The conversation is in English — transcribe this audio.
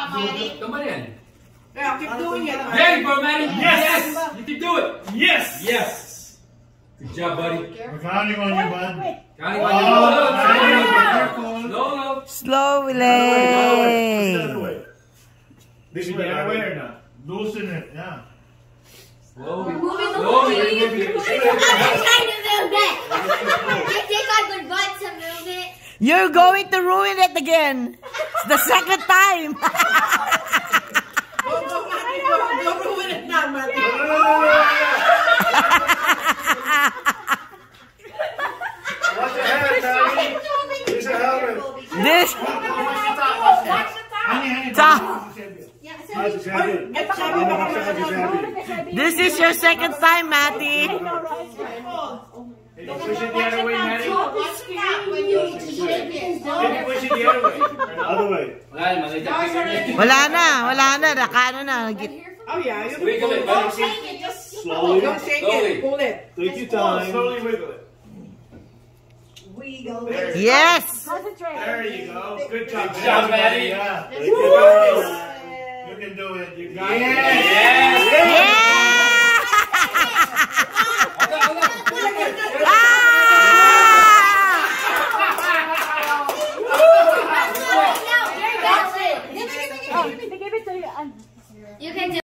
Maddie. Come on in. Yeah, keep doing it. There you go, Maddie. Yes. You can do it. Yes. Yes. Good job, buddy. We're counting on you, bud. Counting on you. Careful. No. Slowly. This way, the other way or not? Loosen it, yeah. Slowly. Moving the Slowly. I'm trying to move it. I think I would want to move it. You're going to ruin it again. It's the second time. Don't ruin it now, Maddie. Watch your hand, Daddy. Use your helmet. This. This is your second time, Matty. Push it the other way, Maddie. Push it the other way. Other way. Wala na. Nakano na. Oh yeah, you Wiggle it, buddy. Slowly. don't shake Slowly. it, pull it. Take your time. Slowly wiggle it. Yes. There you go. Good job, Good job, Maddie. Yeah.